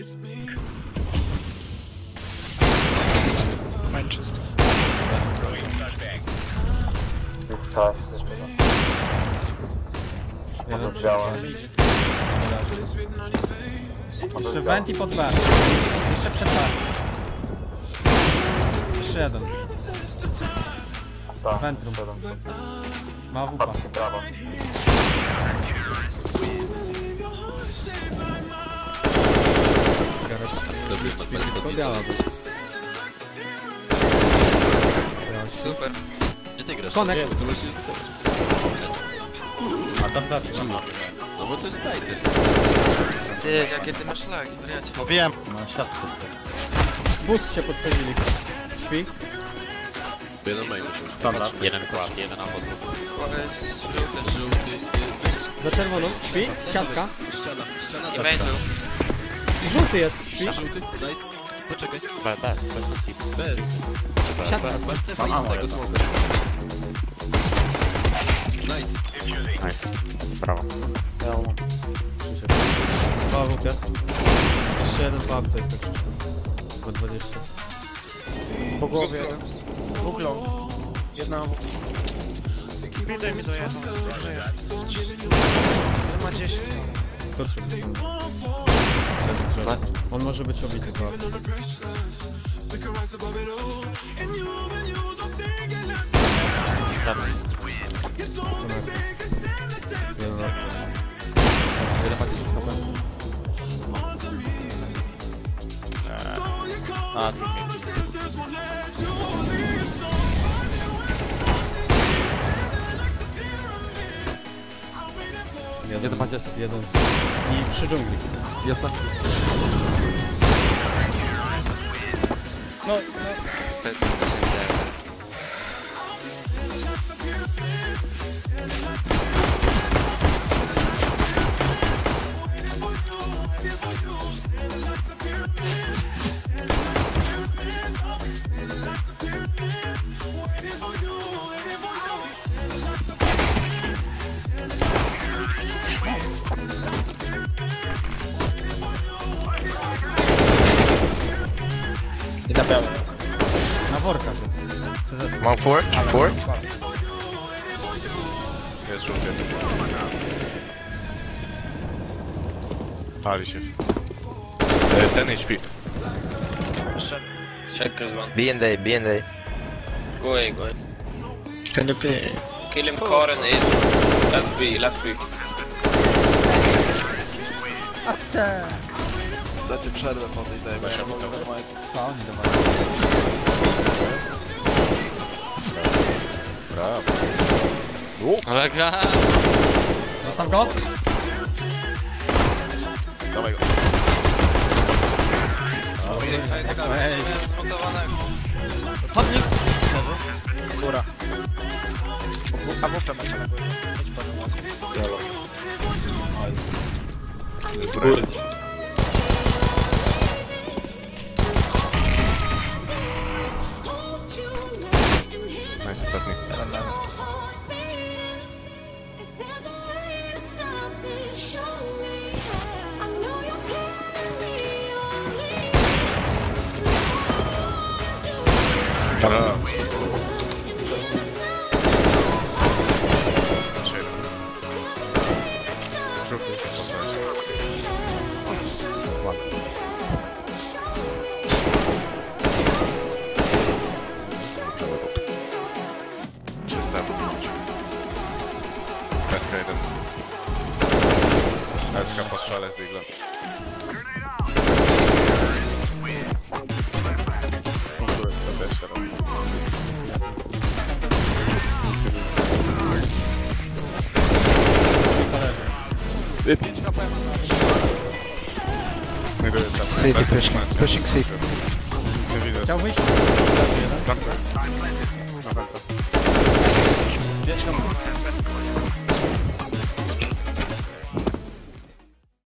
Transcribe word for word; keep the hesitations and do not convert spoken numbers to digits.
Manchester. Jest kaś, Jeden biała. Jeszcze vent i pod B. Jeszcze przed B. Jeszcze jeden. Tak, Ventrum. siedem. Ma W P. Patrzcie prawo. Dobry, Wszystko biała być. super. Gdzie ty grasz? Konek. A tam tak, No bo to jest title. Ty, jakie ty masz lagi, wariacie. Mówiłem. no siatce. Boost się podsadzili. Śpi. Jeden main musiał. Standard. Jeden kład, jeden albo dwóch. Koleś, żółty, Żółty, Za czerwoną. Śpi. Siatka. ściana, ściana. i main był. Żółty jest. Śpi. Żółty, nice. Poczekaj. B, B, bez tip. Bez. Siatka. Masz te Mam ammo fajne z tego jedno. smoka. Nice. Nice. Brawo. Dwa W P. Jeszcze jeden po apce jest tak krzyżko. Po dwadzieścia. Po głowie jeden. Dwóch long. Jedna obok. Widaj mi dojechał. Jeden ma dziesięć. To trzeba. On może być obity po apce. A, ty mnie. Jeden dwadzieścia. Jeden. I przy dżungli. Jest tak. No, no. I na białym. Na workach jest. Mam four? Four? Jest żółty. Pali się. E, ten H P. Checkers one. B and A, B and A. Go away, go away. Can you be? Kill him, core and ace. Last B, last B. Akce! Dajcie przerwę po tej dajmy. To, nie dawaj. Brawo. Ale gra. Zostaw go! Dawaj go. Ej, Podnik. Góra. A W P macie na górze. Góry. Nice, ostatni. Brawo. Żółty. Ładnie. Czysta powinnić. S K jeden. S K po strzale z Digla. To też teraz. pięć H P. City pushing, pushing city. Nic nie widać. chciał wyjść? Zamknę. Na węta. pięć H P.